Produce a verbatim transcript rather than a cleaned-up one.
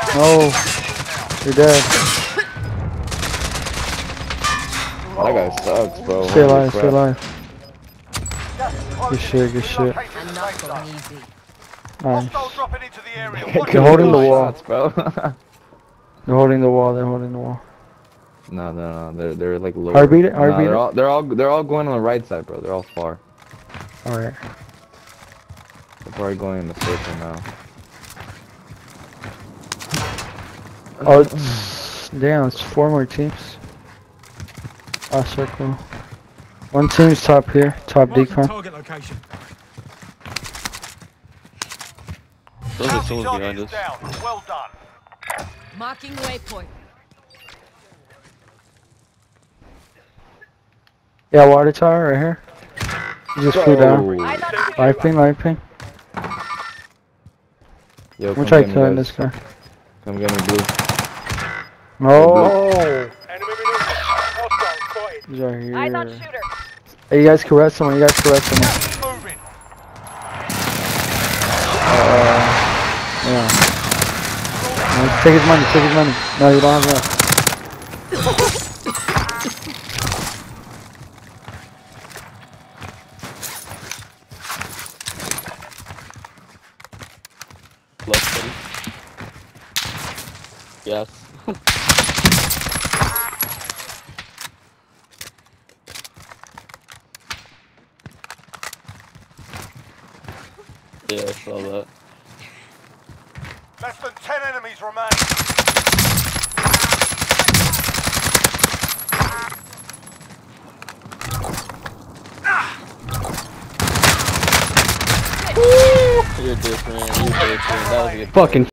Oh, you're dead. That guy sucks, bro. Stay Holy alive, stay crap. alive. Good shit, good shit. I'm not going easy. Nice. dropping into the area. They're holding the wall. Shots, bro. They're holding the wall, they're holding the wall. No, no, no. They're they're like low. Heartbeat it, Nah, heartbeat they're it. all they're all they're all going on the right side, bro. They're all far. Alright. They're probably going in the circle now. Oh, it's, damn, it's four more teams. Last circle. One team's top here, top decon. Target location. Those are souls behind us. Down. Well done. Marking waypoint. Yeah, water tower right here. He just flew down. Oh. Live ping, live ping. Yo, I'm come gonna try get me, killing guys. this guy. Come get me, blue. No! He's right here. Eyes on shooter. Hey, you guys can rest someone, you guys can rest someone. Moving. Uh, yeah. No, take his money, take his money. No, you don't have enough. Left, buddy. Yes. Yeah, I saw that. Less than ten enemies remain. You're different, you're different. That was a good Fucking